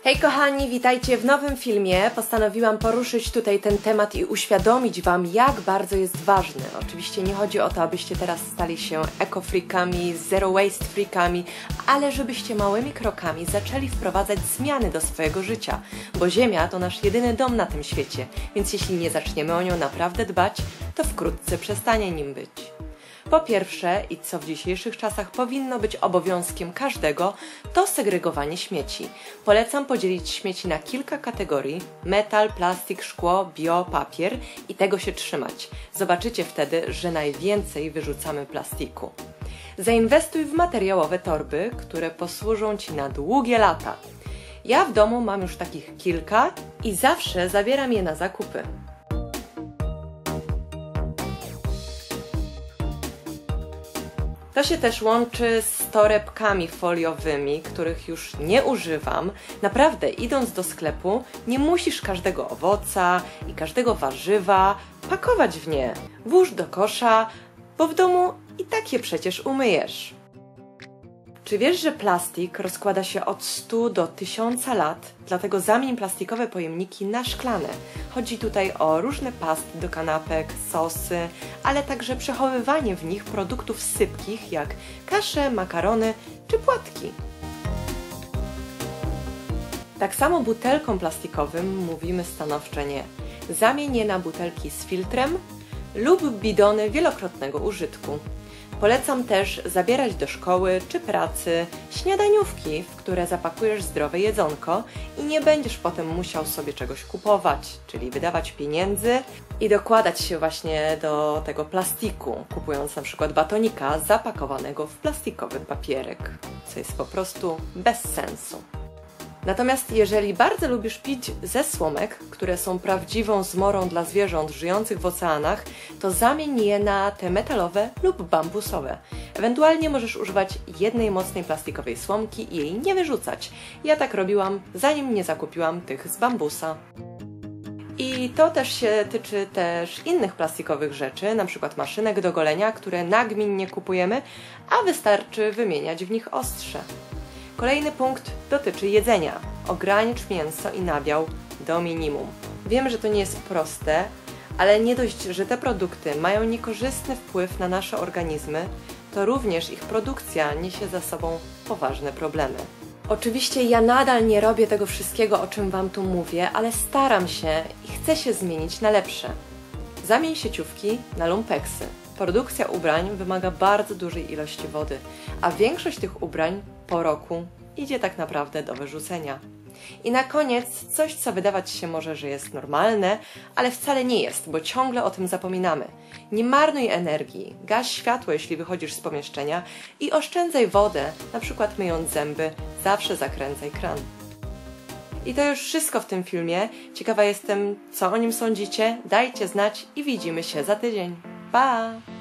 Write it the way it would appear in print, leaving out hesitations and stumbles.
Hej kochani, witajcie w nowym filmie. Postanowiłam poruszyć tutaj ten temat i uświadomić Wam, jak bardzo jest ważny. Oczywiście nie chodzi o to, abyście teraz stali się eco-freakami, zero waste freakami, ale żebyście małymi krokami zaczęli wprowadzać zmiany do swojego życia, bo Ziemia to nasz jedyny dom na tym świecie, więc jeśli nie zaczniemy o nią naprawdę dbać, to wkrótce przestanie nim być. Po pierwsze, i co w dzisiejszych czasach powinno być obowiązkiem każdego, to segregowanie śmieci. Polecam podzielić śmieci na kilka kategorii: metal, plastik, szkło, bio, papier i tego się trzymać. Zobaczycie wtedy, że najwięcej wyrzucamy plastiku. Zainwestuj w materiałowe torby, które posłużą Ci na długie lata. Ja w domu mam już takich kilka i zawsze zabieram je na zakupy. To się też łączy z torebkami foliowymi, których już nie używam. Naprawdę, idąc do sklepu, nie musisz każdego owoca i każdego warzywa pakować w nie. Włóż do kosza, bo w domu i tak je przecież umyjesz. Czy wiesz, że plastik rozkłada się od 100 do 1000 lat? Dlatego zamień plastikowe pojemniki na szklane. Chodzi tutaj o różne pasty do kanapek, sosy, ale także przechowywanie w nich produktów sypkich jak kasze, makarony czy płatki. Tak samo butelkom plastikowym mówimy stanowczo nie. Zamień je na butelki z filtrem lub bidony wielokrotnego użytku. Polecam też zabierać do szkoły czy pracy śniadaniówki, w które zapakujesz zdrowe jedzonko i nie będziesz potem musiał sobie czegoś kupować, czyli wydawać pieniędzy i dokładać się właśnie do tego plastiku, kupując na przykład batonika zapakowanego w plastikowy papierek, co jest po prostu bez sensu. Natomiast jeżeli bardzo lubisz pić ze słomek, które są prawdziwą zmorą dla zwierząt żyjących w oceanach, to zamień je na te metalowe lub bambusowe. Ewentualnie możesz używać jednej mocnej plastikowej słomki i jej nie wyrzucać. Ja tak robiłam, zanim nie zakupiłam tych z bambusa. I to też się tyczy też innych plastikowych rzeczy, np. maszynek do golenia, które nagminnie kupujemy, a wystarczy wymieniać w nich ostrze. Kolejny punkt dotyczy jedzenia. Ogranicz mięso i nabiał do minimum. Wiem, że to nie jest proste, ale nie dość, że te produkty mają niekorzystny wpływ na nasze organizmy, to również ich produkcja niesie za sobą poważne problemy. Oczywiście ja nadal nie robię tego wszystkiego, o czym Wam tu mówię, ale staram się i chcę się zmienić na lepsze. Zamień sieciówki na lumpeksy. Produkcja ubrań wymaga bardzo dużej ilości wody, a większość tych ubrań po roku idzie tak naprawdę do wyrzucenia. I na koniec coś, co wydawać się może, że jest normalne, ale wcale nie jest, bo ciągle o tym zapominamy. Nie marnuj energii, gaś światło, jeśli wychodzisz z pomieszczenia i oszczędzaj wodę, na przykład myjąc zęby, zawsze zakręcaj kran. I to już wszystko w tym filmie. Ciekawa jestem, co o nim sądzicie. Dajcie znać i widzimy się za tydzień. Pa!